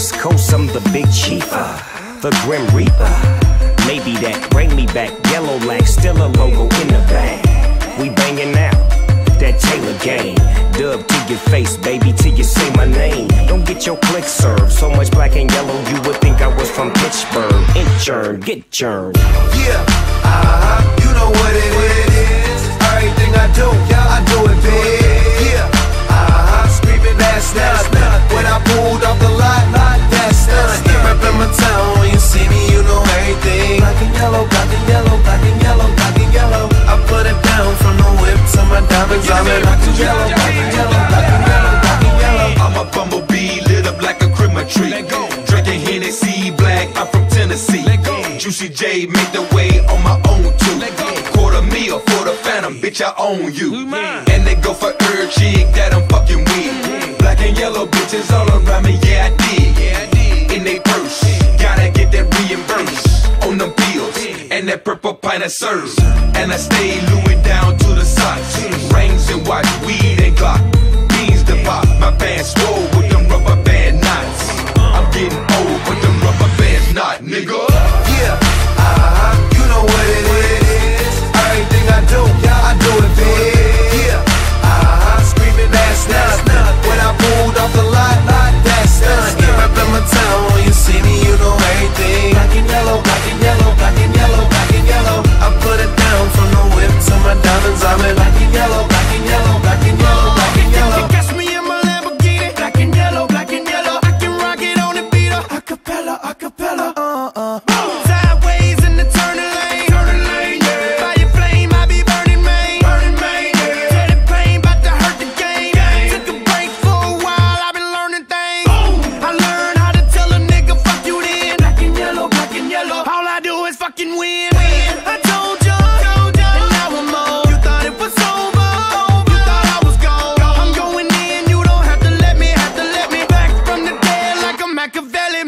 West Coast, I'm the big chiefer, the Grim Reaper. Maybe that bring me back, yellow lag, still a logo in the bag. We banging out that Taylor game. Dub to your face, baby, till you say my name. Don't get your click served. So much black and yellow, you would think I was from Pittsburgh. Inchurn, get churned. Yeah, you know what it is. Everything I do, I do it big. Yeah, screaming that's nothing. When I pulled off the lot, that's nothing. Reppin' my town, when you see me, you know everything. Black and yellow, black and yellow, black and yellow, black and yellow. I put it down from the whip to my diamonds. I'm in black and yellow, black and yellow, black and yellow, black and yellow. I'm a bumblebee, lit up like a Christmas tree. Drinking Hennessy black, I'm from Tennessee. Juicy J make the way on my own too. Quarter meal for the phantom, bitch, I own you. And they go for every chick that I'm fucking with. Black and yellow bitches all around me, yeah I did. In they purse, gotta get that reimbursed on them bills. And that purple pint of serves. And I stay Louis down to the socks. Rings and watch, weed and Glock. Beans to pop, my pants swole with them rubber band knots. I'm getting old with them rubber bands not, nigga. Yeah, you know what it is. Everything I do, I do it big. Yeah, screaming that's nothing. When I pulled off the lot, that's nothing. Reppin' my town, when you see me, you know everything. Black and yellow, black and yellow, black and yellow, black and yellow. I put it down from the whip to my diamonds. I'm in black and yellow, black and yellow, black and yellow, black and yellow. You catch me in my Lamborghini, black and yellow, black and yellow. I can rock it on the beat, acapella, acapella. Sideways in the turning lane, yeah. Fire flame, I be burning main, yeah. Tell the pain, bout to hurt the game. Took a break for a while, I've been learning things. I learned how to tell a nigga fuck you then. Black and yellow, black and yellow. All I do is fucking win. I told ya, and now I'm on. You thought it was over, you thought I was gone. I'm going in, you don't have to let me, back from the dead like a Machiavelli.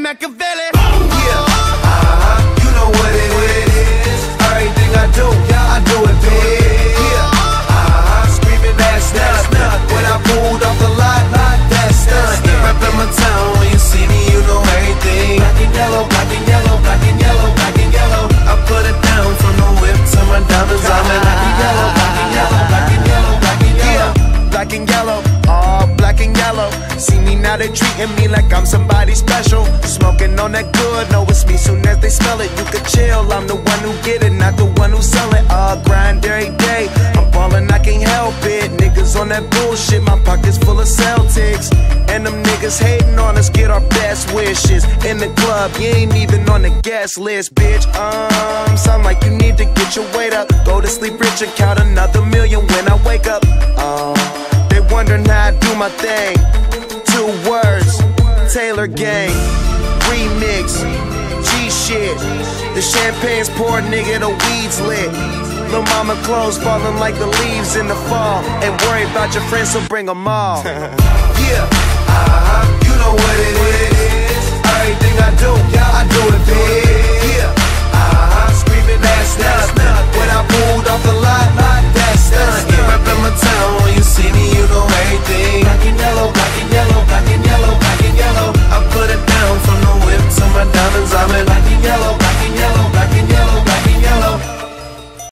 You know what it is. Everything I do, I do it big. Yeah, screaming that's nothing. When I pulled off the lot, that's nothing. Reppin' my town, when you see me, you know everything. Black and yellow, black and yellow, black and yellow, black and yellow. I put it down from the whip to my diamonds. I'm in black and yellow, black and yellow, black and yellow, black and yellow. Black and yellow, all black and yellow. See me now, they treating me like I'm somebody special. Smoking on that good, know it's me soon as they smell it. You could chill, I'm the one who get it, not the one who sell it. Grind every day, I'm ballin', I can't help it. Niggas on that bullshit, my pockets full of Celtics. And them niggas hating on us, get our best wishes. In the club, you ain't even on the guest list, bitch. Sound like you need to get your weight up. Go to sleep rich and count another million when I wake up. They wondering how I do my thing. 2 words, Taylor Gang, remix, G-shit. The champagne's poured, nigga, the weed's lit. Lil' mama clothes falling like the leaves in the fall. Ain't worry about your friends, so bring them all. Yeah,